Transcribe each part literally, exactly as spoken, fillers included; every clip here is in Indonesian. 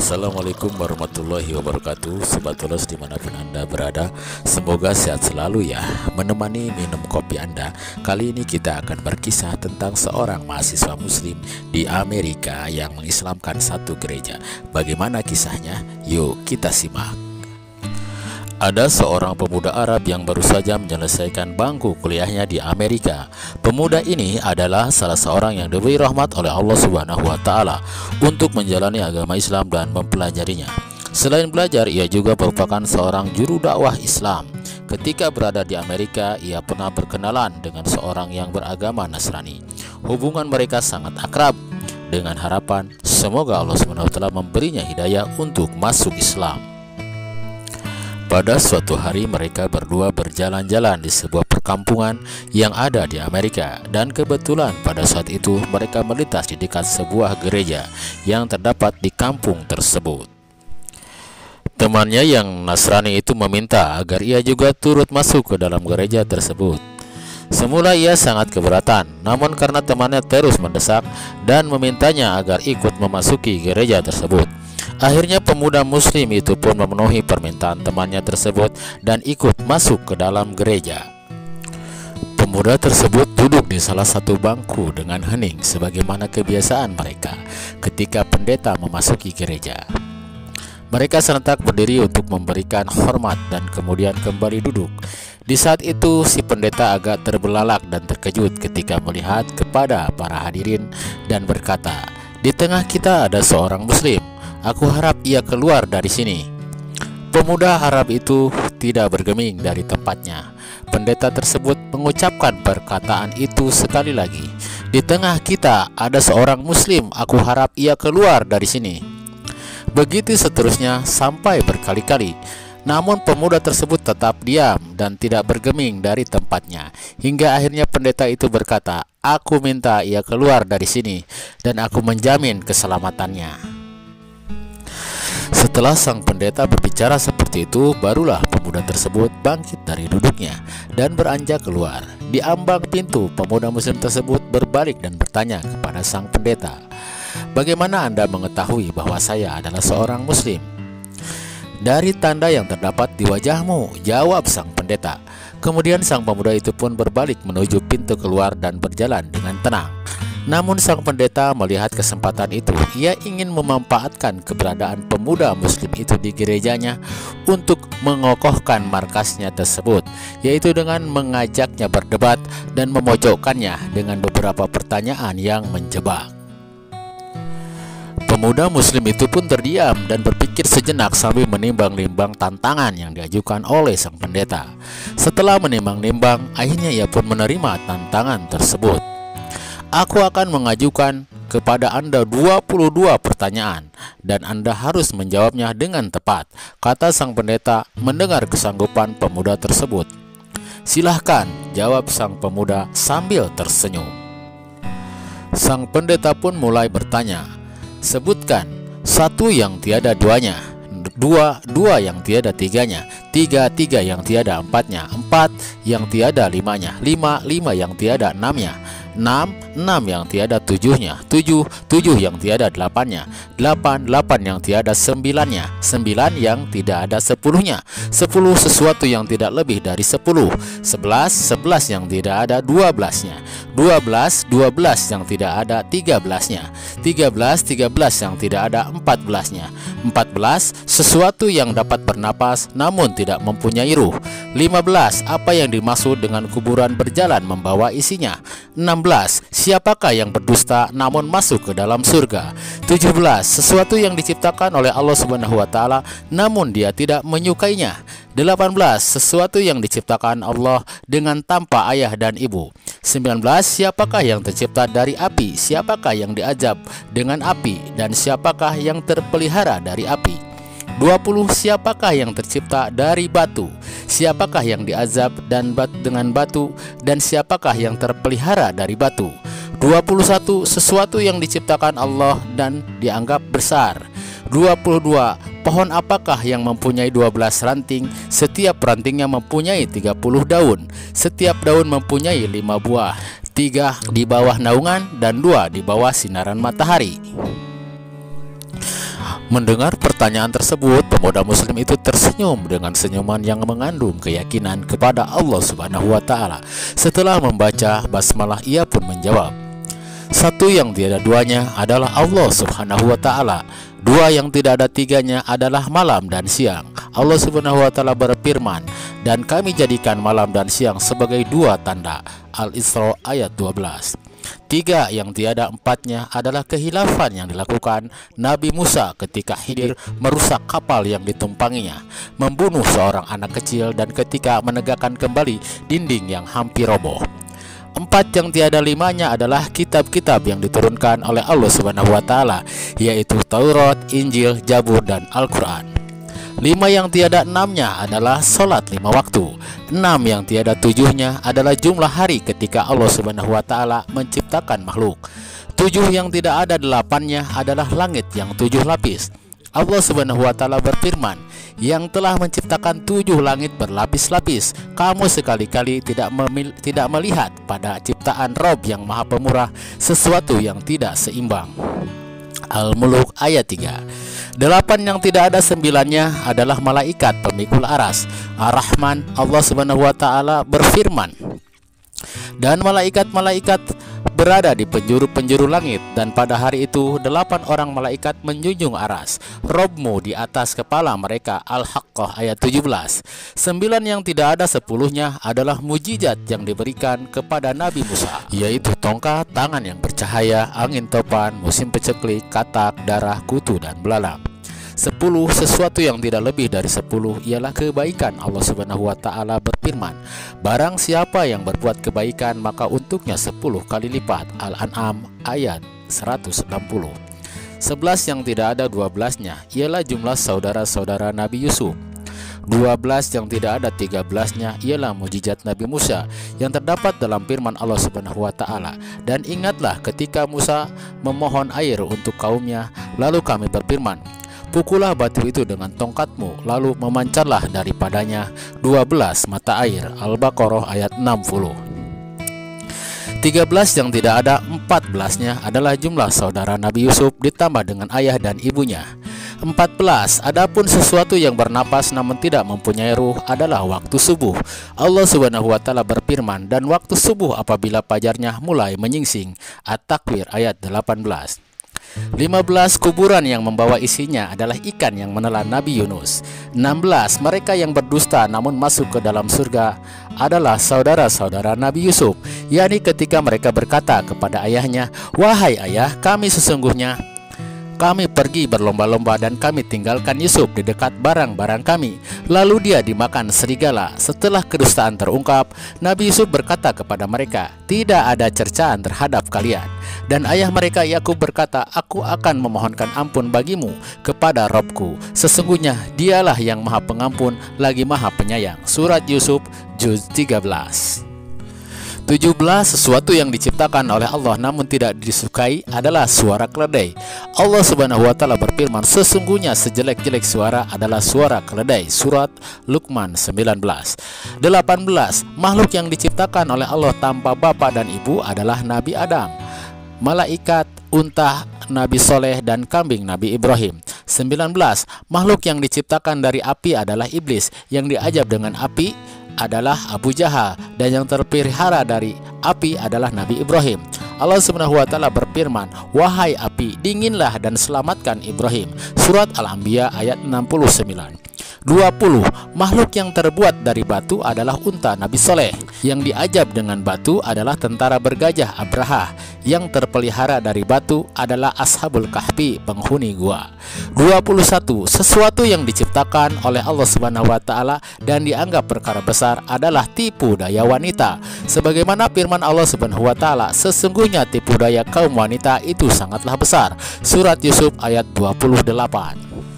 Assalamualaikum warahmatullahi wabarakatuh. Sobat Tulos dimanapun Anda berada, semoga sehat selalu ya. Menemani minum kopi Anda, kali ini kita akan berkisah tentang seorang mahasiswa muslim di Amerika yang mengislamkan satu gereja. Bagaimana kisahnya? Yuk kita simak. Ada seorang pemuda Arab yang baru saja menyelesaikan bangku kuliahnya di Amerika. Pemuda ini adalah salah seorang yang diberi rahmat oleh Allah Subhanahu wa Ta'ala untuk menjalani agama Islam dan mempelajarinya. Selain belajar, ia juga merupakan seorang juru dakwah Islam. Ketika berada di Amerika, ia pernah berkenalan dengan seorang yang beragama Nasrani. Hubungan mereka sangat akrab, dengan harapan semoga Allah Subhanahu wa Ta'ala memberinya hidayah untuk masuk Islam. Pada suatu hari mereka berdua berjalan-jalan di sebuah perkampungan yang ada di Amerika, dan kebetulan pada saat itu mereka melintas di dekat sebuah gereja yang terdapat di kampung tersebut. Temannya yang Nasrani itu meminta agar ia juga turut masuk ke dalam gereja tersebut. Semula ia sangat keberatan, namun karena temannya terus mendesak dan memintanya agar ikut memasuki gereja tersebut, akhirnya pemuda muslim itu pun memenuhi permintaan temannya tersebut dan ikut masuk ke dalam gereja. Pemuda tersebut duduk di salah satu bangku dengan hening sebagaimana kebiasaan mereka ketika pendeta memasuki gereja. Mereka serentak berdiri untuk memberikan hormat dan kemudian kembali duduk. Di saat itu si pendeta agak terbelalak dan terkejut ketika melihat kepada para hadirin dan berkata, "Di tengah kita ada seorang muslim. Aku harap ia keluar dari sini." Pemuda Arab itu tidak bergeming dari tempatnya. Pendeta tersebut mengucapkan perkataan itu sekali lagi. "Di tengah kita ada seorang muslim. Aku harap ia keluar dari sini." Begitu seterusnya sampai berkali-kali. Namun pemuda tersebut tetap diam dan tidak bergeming dari tempatnya, hingga akhirnya pendeta itu berkata, "Aku minta ia keluar dari sini dan aku menjamin keselamatannya." Setelah sang pendeta berbicara seperti itu, barulah pemuda tersebut bangkit dari duduknya dan beranjak keluar. Di ambang pintu, pemuda muslim tersebut berbalik dan bertanya kepada sang pendeta, "Bagaimana Anda mengetahui bahwa saya adalah seorang muslim?" "Dari tanda yang terdapat di wajahmu," jawab sang pendeta. Kemudian sang pemuda itu pun berbalik menuju pintu keluar dan berjalan dengan tenang. Namun sang pendeta melihat kesempatan itu. Ia ingin memanfaatkan keberadaan pemuda muslim itu di gerejanya untuk mengokohkan markasnya tersebut, yaitu dengan mengajaknya berdebat dan memojokkannya dengan beberapa pertanyaan yang menjebak. Pemuda muslim itu pun terdiam dan berpikir sejenak sambil menimbang-nimbang tantangan yang diajukan oleh sang pendeta. Setelah menimbang-nimbang, akhirnya ia pun menerima tantangan tersebut. "Aku akan mengajukan kepada Anda dua puluh dua pertanyaan dan Anda harus menjawabnya dengan tepat," kata sang pendeta mendengar kesanggupan pemuda tersebut. "Silahkan," jawab sang pemuda sambil tersenyum. Sang pendeta pun mulai bertanya, "Sebutkan satu yang tiada duanya, dua, dua yang tiada tiganya, tiga, tiga yang tiada empatnya, empat yang tiada limanya, lima, lima yang tiada enamnya, enam, enam yang tiada tujuhnya, tujuh, tujuh yang tiada delapannya, delapan, delapan yang tiada sembilannya, sembilan yang tidak ada sepuluhnya, sepuluh sesuatu yang tidak lebih dari sepuluh, sebelas, sebelas yang tidak ada dua belasnya, dua belas, dua belas yang tidak ada tiga belasnya, tiga belas, tiga belas yang tidak ada empat belasnya, empat belas sesuatu yang dapat bernapas namun tidak mempunyai ruh, lima belas apa yang dimaksud dengan kuburan berjalan membawa isinya, enam belas siapakah yang berdusta namun masuk ke dalam surga, tujuh belas sesuatu yang diciptakan oleh Allah Subhanahu wa Ta'ala namun dia tidak menyukainya, delapan belas sesuatu yang diciptakan Allah dengan tanpa ayah dan ibu, sembilan belas siapakah yang tercipta dari api, siapakah yang diazab dengan api, dan siapakah yang terpelihara dari api, dua puluh siapakah yang tercipta dari batu, siapakah yang diazab dan bat dengan batu, dan siapakah yang terpelihara dari batu, dua puluh satu sesuatu yang diciptakan Allah dan dianggap besar, dua puluh dua pohon apakah yang mempunyai dua belas ranting, setiap rantingnya mempunyai tiga puluh daun, setiap daun mempunyai lima buah, tiga di bawah naungan dan dua di bawah sinaran matahari. Mendengar pertanyaan tersebut, pemuda muslim itu tersenyum dengan senyuman yang mengandung keyakinan kepada Allah Subhanahu wa Ta'ala. Setelah membaca basmalah, ia pun menjawab, satu yang tiada duanya adalah Allah Subhanahu wa Ta'ala. Dua yang tidak ada tiganya adalah malam dan siang. Allah Subhanahu wa Ta'ala berfirman, dan kami jadikan malam dan siang sebagai dua tanda. Al-Isra ayat dua belas. Tiga yang tiada empatnya adalah kehilafan yang dilakukan Nabi Musa ketika Khidir merusak kapal yang ditumpanginya, membunuh seorang anak kecil, dan ketika menegakkan kembali dinding yang hampir roboh. Empat yang tiada limanya adalah kitab-kitab yang diturunkan oleh Allah Subhanahu wa Ta'ala, yaitu Taurat, Injil, Zabur, dan Al-Quran. Lima yang tiada enamnya adalah solat lima waktu. Enam yang tiada tujuhnya adalah jumlah hari ketika Allah Subhanahu wa Ta'ala menciptakan makhluk. Tujuh yang tidak ada delapannya adalah langit yang tujuh lapis. Allah Subhanahu wa Ta'ala berfirman, yang telah menciptakan tujuh langit berlapis-lapis. Kamu sekali-kali tidak memil tidak melihat pada ciptaan Rob yang Maha Pemurah sesuatu yang tidak seimbang. Al-Muluk ayat tiga. Delapan yang tidak ada sembilannya adalah malaikat pemikul aras. Ar-Rahman, Allah Subhanahu wa Ta'ala berfirman, dan malaikat-malaikat berada di penjuru-penjuru langit, dan pada hari itu delapan orang malaikat menjunjung aras Robmu di atas kepala mereka. Al-Haqqah ayat tujuh belas. Sembilan yang tidak ada sepuluhnya adalah mujizat yang diberikan kepada Nabi Musa, yaitu tongkat, tangan yang bercahaya, angin topan, musim peceklik, katak, darah, kutu, dan belalang. Sepuluh, sesuatu yang tidak lebih dari sepuluh ialah kebaikan. Allah Subhanahu wa Ta'ala berfirman, barang siapa yang berbuat kebaikan maka untuknya sepuluh kali lipat. Al-An'am ayat seratus enam puluh. Sebelas yang tidak ada dua belasnya ialah jumlah saudara-saudara Nabi Yusuf. Dua belas yang tidak ada tiga belasnya ialah mujizat Nabi Musa yang terdapat dalam firman Allah Subhanahu wa Ta'ala, dan ingatlah ketika Musa memohon air untuk kaumnya, lalu kami berfirman, pukullah batu itu dengan tongkatmu, lalu memancarlah daripadanya dua belas mata air. Al-Baqarah ayat enam puluh. Tiga belas yang tidak ada empat belasnya adalah jumlah saudara Nabi Yusuf ditambah dengan ayah dan ibunya. Empat belas, adapun sesuatu yang bernapas namun tidak mempunyai ruh adalah waktu subuh. Allah Subhanahu wa Ta'ala berfirman, dan waktu subuh apabila fajarnya mulai menyingsing. At-Takwir ayat delapan belas. Lima belas, kuburan yang membawa isinya adalah ikan yang menelan Nabi Yunus. Enam belas, mereka yang berdusta namun masuk ke dalam surga adalah saudara-saudara Nabi Yusuf, yakni ketika mereka berkata kepada ayahnya, wahai ayah kami, sesungguhnya kami pergi berlomba-lomba dan kami tinggalkan Yusuf di dekat barang-barang kami, lalu dia dimakan serigala. Setelah kedustaan terungkap, Nabi Yusuf berkata kepada mereka, tidak ada cercaan terhadap kalian. Dan ayah mereka Yakub berkata, aku akan memohonkan ampun bagimu kepada Robku, sesungguhnya dialah yang maha pengampun lagi maha penyayang. Surat Yusuf juz tiga belas. tujuh belas, sesuatu yang diciptakan oleh Allah namun tidak disukai adalah suara keledai. Allah Subhanahu wa Ta'ala berfirman, sesungguhnya sejelek-jelek suara adalah suara keledai. Surat Luqman sembilan belas. Delapan belas, makhluk yang diciptakan oleh Allah tanpa bapa dan ibu adalah Nabi Adam, malaikat, unta Nabi Soleh, dan kambing Nabi Ibrahim. Sembilan belas, makhluk yang diciptakan dari api adalah iblis, yang diajab dengan api adalah Abu Jahal, dan yang terpelihara dari api adalah Nabi Ibrahim. Allah Subhanahu wa Ta'ala berfirman, wahai api, dinginlah dan selamatkan Ibrahim. Surat Al-Anbiya ayat enam puluh sembilan. Dua puluh, makhluk yang terbuat dari batu adalah unta Nabi Soleh, yang diajab dengan batu adalah tentara bergajah Abraha, yang terpelihara dari batu adalah Ashabul Kahfi, penghuni gua. Dua puluh satu, sesuatu yang diciptakan oleh Allah Subhanahu wa Ta'ala dan dianggap perkara besar adalah tipu daya wanita, sebagaimana firman Allah Subhanahu wa Ta'ala, sesungguhnya tipu daya kaum wanita itu sangatlah besar. Surat Yusuf ayat dua puluh delapan.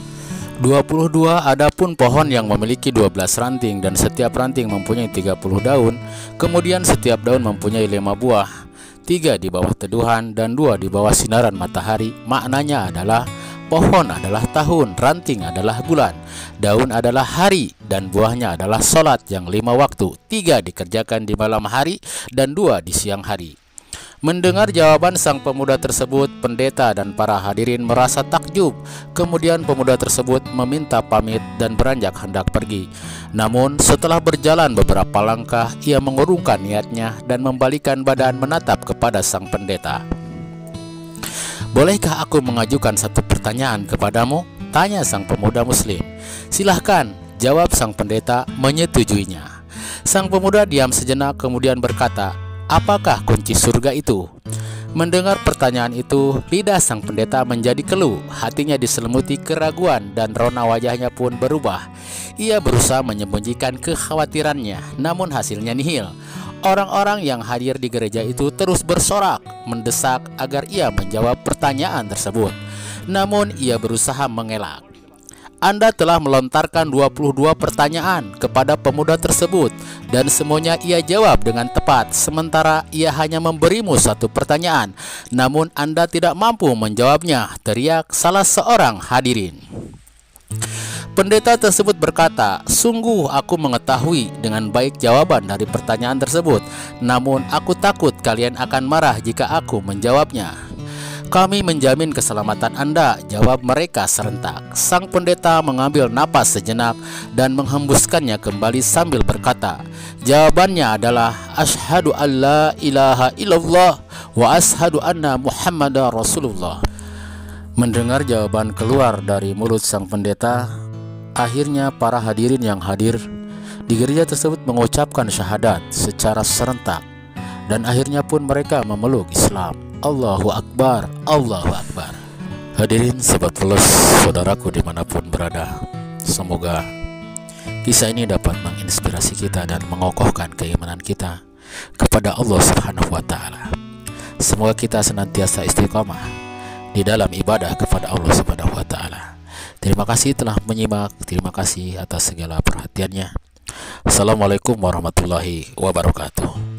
Dua puluh dua, adapun pohon yang memiliki dua belas ranting dan setiap ranting mempunyai tiga puluh daun, kemudian setiap daun mempunyai lima buah, tiga di bawah teduhan dan dua di bawah sinaran matahari. Maknanya adalah pohon adalah tahun, ranting adalah bulan, daun adalah hari, dan buahnya adalah solat yang lima waktu, tiga dikerjakan di malam hari dan dua di siang hari. Mendengar jawaban sang pemuda tersebut, pendeta dan para hadirin merasa takjub. Kemudian pemuda tersebut meminta pamit dan beranjak hendak pergi. Namun setelah berjalan beberapa langkah, ia mengurungkan niatnya dan membalikan badan menatap kepada sang pendeta. "Bolehkah aku mengajukan satu pertanyaan kepadamu?" tanya sang pemuda muslim. "Silahkan," jawab sang pendeta menyetujuinya. Sang pemuda diam sejenak kemudian berkata, "Apakah kunci surga itu?" Mendengar pertanyaan itu, lidah sang pendeta menjadi keluh, hatinya diselimuti keraguan dan rona wajahnya pun berubah. Ia berusaha menyembunyikan kekhawatirannya, namun hasilnya nihil. Orang-orang yang hadir di gereja itu terus bersorak, mendesak agar ia menjawab pertanyaan tersebut. Namun ia berusaha mengelak. "Anda telah melontarkan dua puluh dua pertanyaan kepada pemuda tersebut dan semuanya ia jawab dengan tepat, sementara ia hanya memberimu satu pertanyaan, namun Anda tidak mampu menjawabnya," teriak salah seorang hadirin. Pendeta tersebut berkata, "Sungguh aku mengetahui dengan baik jawaban dari pertanyaan tersebut, namun aku takut kalian akan marah jika aku menjawabnya." "Kami menjamin keselamatan Anda," jawab mereka serentak. Sang pendeta mengambil napas sejenak dan menghembuskannya kembali sambil berkata, "Jawabannya adalah asyhadu alla ilaha illallah wa asyhadu anna Muhammadar Rasulullah." Mendengar jawaban keluar dari mulut sang pendeta, akhirnya para hadirin yang hadir di gereja tersebut mengucapkan syahadat secara serentak, dan akhirnya pun mereka memeluk Islam. Allahu Akbar, Allahu Akbar. Hadirin sobat Tulus, saudaraku dimanapun berada, semoga kisah ini dapat menginspirasi kita dan mengokohkan keimanan kita kepada Allah Subhanahu wa Ta'ala. Semoga kita senantiasa istiqamah di dalam ibadah kepada Allah Subhanahu wa Ta'ala. Terima kasih telah menyimak, terima kasih atas segala perhatiannya. Assalamualaikum warahmatullahi wabarakatuh.